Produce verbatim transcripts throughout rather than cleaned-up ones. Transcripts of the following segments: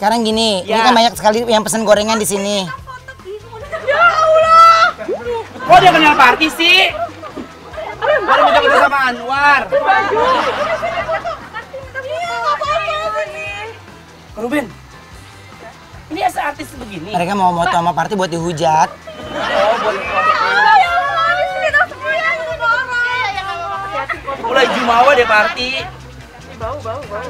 sekarang gini, ya. Ini kan banyak sekali yang pesen gorengan di sini. Ya Allah. Kok dia kenal Parti sih? Baru minta ketemu sama Anwar. Ruben, ini asa artis begini. Mereka mau moto sama Parti buat dihujat. Oh, buat mulai jumawa deh Parti. Bau, bau, bau.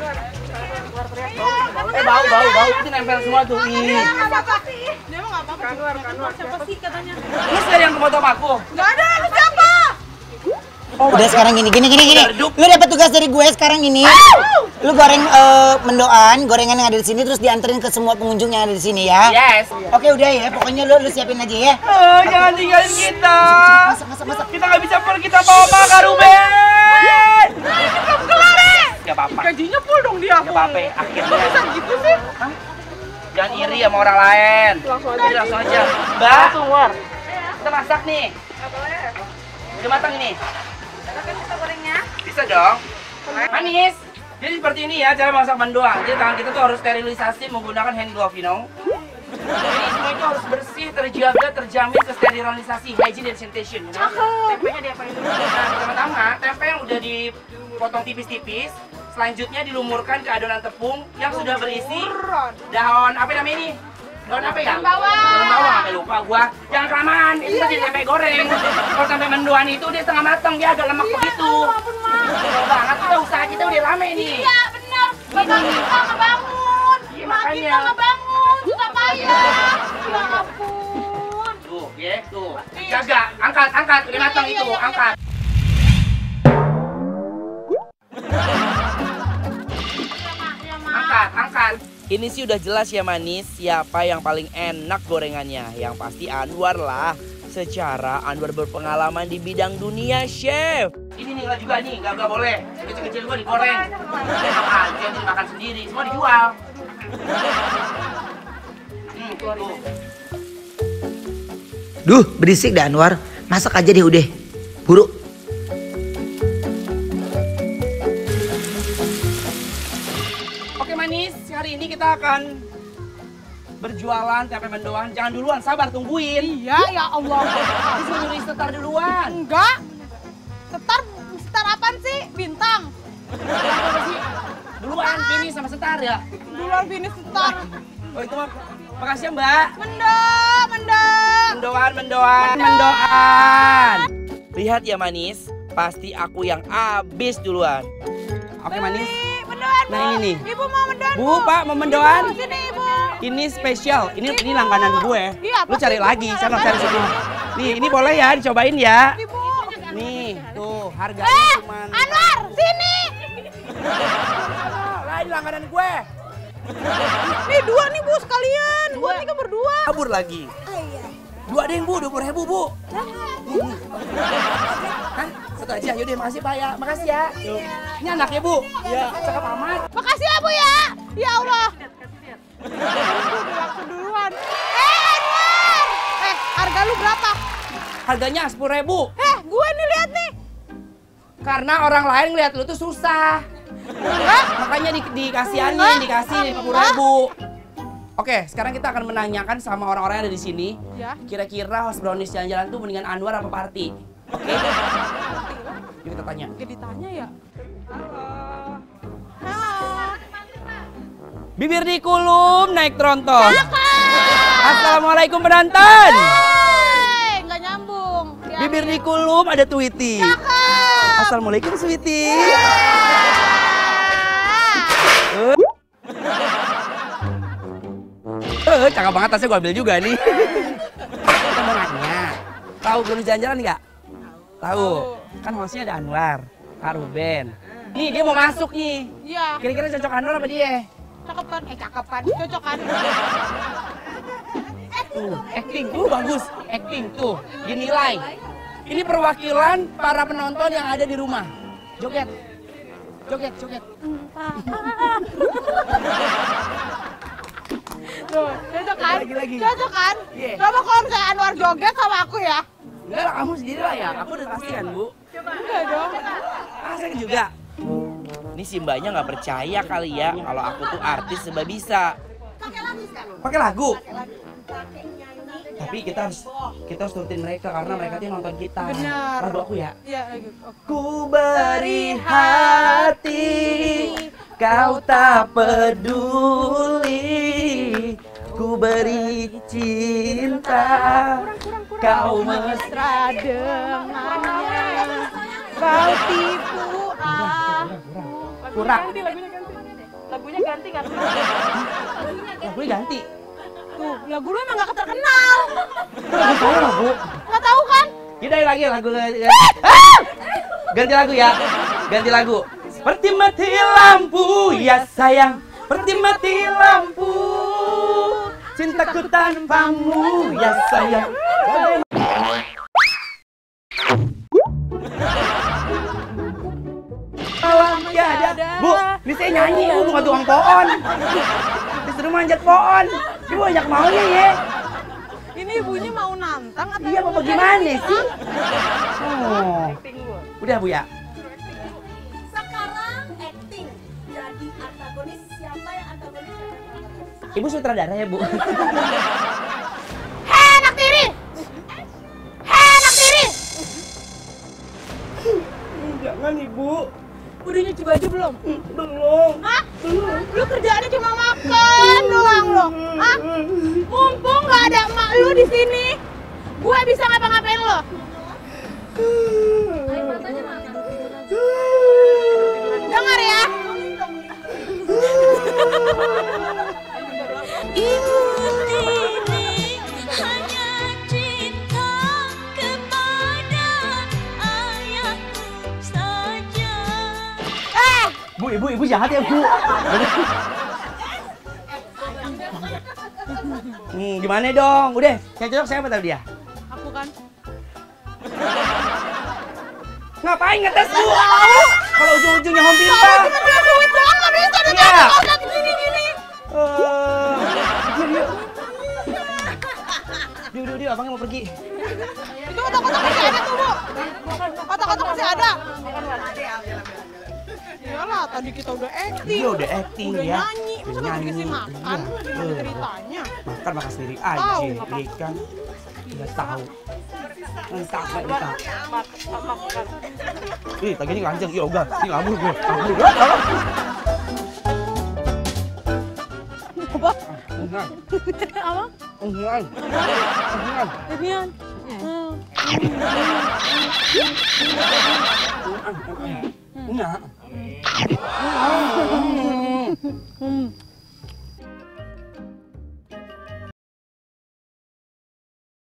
Eh bau, bau, bau. Itu nempel semua tuh. Ih. Siapa sih? Dia emang nggak apa-apa. Kanwar, Kanwar. Siapa sih katanya? Lu sih yang foto sama aku? Nggak ada, lu siapa? Oh, udah sekarang gini, gini, gini, gini. Lu dapat tugas dari gue sekarang ini. Lu goreng uh, mendoan, gorengan yang ada di sini terus dianterin ke semua pengunjung yang ada di sini ya. Yes. Oke udah ya, pokoknya lu, lu siapin aja ya. Oh, jangan tinggalin kita. Masak, masak, masak. Kita nggak bisa pergi tanpa Oma Kak Ruben. Belum kelar ya? Gak apa-apa. Gajinya full dong dia. Gak apa-apa. Akhirnya. Kok bisa gitu sih? Hah? Jangan iri sama orang lain. Langsung aja. Jadi langsung aja. Mbak. Kita masak nih. Udah matang ini. Kan bisa gorengnya? Bisa dong. Manis. Jadi seperti ini ya cara masak mendoan. Jadi tangan kita tuh harus sterilisasi menggunakan hand glove, you know. Jadi semua itu harus bersih, terjaga, terjamin kesterilisasi, hygiene and sanitation. You know? Tempenya diapain dulu? Nah, pertama-tama tempe yang udah dipotong tipis-tipis, selanjutnya dilumurkan ke adonan tepung yang sudah berisi daun apa namanya ini? Daun apa ya? Daun bawang. Daun bawang, sampai lupa gua. Jangan kelamaan, itu tadi tempe goreng. Kalau tempe mendoan itu dia setengah matang, dia agak lemak begitu. Betul banget, udah usaha kita udah lama nih. Iya benar. Bapak kita ngebangun. Iya, Mak makanya. kita ngebangun. Kita payah. Ya ampun. Tuh, ya, tuh. Jaga, angkat, angkat, udah matang itu, angkat. Angkat, angkat. Ini sih udah jelas ya manis, siapa yang paling enak gorengannya. Yang pasti Anwar lah. Secara Anwar berpengalaman di bidang dunia, chef. Ini nih, nggak juga nih, nggak nggak boleh. Kecil-kecil gua digoreng. Enak aja, ini makan sendiri, semua dijual. Hmm, tuh. Duh, berisik dah Anwar. Masak aja deh udah. Buru. Oke manis, hari ini kita akan berjualan tempe mendoan. Jangan duluan, sabar tungguin. Iya ya Allah. Disuruh nyuri setar duluan. Enggak. Setar, setar apaan sih? Bintang. Apa sih? Duluan, Vini sama setar ya. Duluan finish setar. Oh itu mah, makasih ya Mbak. Mendo, mendo. Mendoan, mendoan, mendoan. Lihat ya manis, pasti aku yang abis duluan. Oke manis. Mendoan, Nah ini nih. Ibu mau mendoan. Bu, Pak mau mendoan. Ibu, sini ibu. Ini spesial, ini ini langganan gue. Iya, Lu cari pasti lagi, punya sana cari langganan. situ. Nih, ini boleh ya dicobain ya. Ibu. Nih, tuh harganya Eh, cuman. Anwar, sini. Lah, ini langganan gue. Nih dua nih bu sekalian. Buat nih berdua. Kabur lagi. Dua deh bu, dua puluh ribu bu. Nih, nih. Hah? Satu aja, yaudah makasih Pak ya, makasih ya. Ini anaknya bu. Ya, cakep amat. Makasih ya bu ya. Ya Allah. Aku duluan. Eh Anwar. Eh harga lu berapa? Harganya sepuluh ribu. Eh gue nih lihat nih. Karena orang lain ngeliat lu tuh susah. Enggak. Makanya di, dikasihanin, dikasih lima puluh ribu. Oke, sekarang kita akan menanyakan sama orang-orang yang ada di sini. Ya. Kira-kira host brownies jalan-jalan tuh mendingan Anwar apa Parti? Oke? Yuk kita tanya. Oke ditanya ya. Halo. Halo. Bibir dikulum naik tronton. Kakak. Assalamualaikum penonton. Hei, nggak nyambung. Ya, Bibir dikulum ada Tweety. Kakak. Assalamualaikum Sweety. Eh, cakep banget tasnya gue ambil juga nih. Kita mau nanya, tahu brownies jalan-jalan nggak? Tahu. Kan hostnya ada Anwar, Kak Ruben. Nih dia mau masuk nih. Iya. Kira-kira cocok Anwar apa dia? Cakepan. Eh cakepan. Cocokan. Tuh, acting tuh bagus, acting tuh dinilai. Ini perwakilan para penonton yang ada di rumah. Joget, joget, joget. Tuh, cocok kan? Lagi, lagi. Cocok kan? Iya. Coba kalau misalnya Anwar joget sama aku ya. Enggak lah, kamu sendiri lah ya. Aku udah pasti kan, Bu. Enggak dong. Ah, saya juga. Ini si mbaknya nggak percaya kali ya kalau aku tuh artis sebab bisa. Pakai lagu. Tapi kita harus kita harus turutin mereka karena mereka tuh nonton kita. Benar. Lagu aku ya. Iya, lagi. Ku beri hati, kau tak peduli. Ku beri cinta, kau mesra. Mesra dengannya, kau tipu aku. Kurang. Ganti, lagunya ganti. Lagunya ganti nggak kenal. Lagunya ganti. Tuh, lagu lu emang gak terkenal. Lagu saya lagu. Gak tahu kan? Yaudah lagi lagu. Ganti lagu ya. Ganti lagu. Seperti mati lampu ya sayang. Seperti mati lampu. Cintaku tanpamu ya sayang. Malam tiada. Bu, ini saya nyanyi, bu bukan tukang pohon. Disuruh manjat pohon. Ibu banyak maunya ya. Ini ibunya mau nantang atau Iya, apa gimana sih? Oh. Udah bu ya. Sekarang acting jadi antagonis, siapa yang antagonis siapa yang protagonis? Ibu sutradara ya bu. Hei anak tiri! Hei anak tiri! Jangan ibu. Udah nyuci baju belum? Belum. Hah? Lu kerjaannya cuma makan doang lo. Hah? Mumpung gak ada emak lu di sini, gue bisa ngapa-ngapain lo. Dengar ya. Ibu tiri hanya cinta kepada ayahku saja. Eh, Bu, ibu, ibu jahat ya bu. Hmm, gimana dong? Udah, yang cocok siapa tadi dia? aku kan. Ngapain ngetes bu? Kalau ujung-ujungnya home Kalau pimpa. cuma punya duit doang gak bisa ada Iya. jatuh kalau gini-gini. Eh, yuk, yuk. Yuk, yuk, yuk, abangnya mau pergi. Itu kotak-kotak masih ada tuh, Bu. Kotak-kotak masih ada. Iyalah, tadi kita udah acting. Iya, udah acting udah ya. nyanyi, masa Udah nggak nyanyi. dikasih makan? Iya. Ceritanya. Makan makan sendiri Tahu, aja, makan. ikan. Nggak tahu. Entah, nggak entah. Ih, tadi ini lanjang, iya enggak. Ini ngabur gue. Ngabur gue. Apa? Enggak. Apa? Enggak. Enggak. Inian. Enggak. Hmm.